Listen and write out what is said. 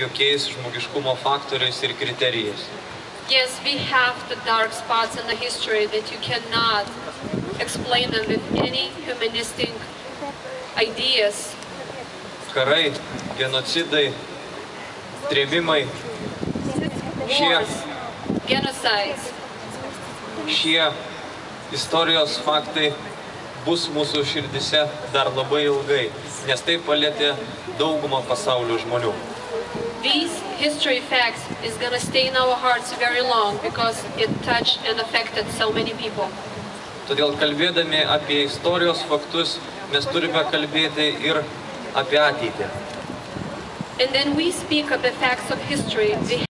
jokiais žmogiškumo faktoriais ir kriterijais. Yes, we have the dark spots in the history that you cannot explain them with any humanistic ideas. Karai, genocidai, trėmimai, Wars, genocides. šie istorijos faktai bus mūsų širdise dar labai ilgai, nes tai palietė daugumą pasaulio žmonių. These history facts is going to stay in our hearts very long because it touched and affected so many people. Todėl kalbėdami apie istorijos faktus, mes turime kalbėti ir apie ateitį. And then we speak of the facts of history.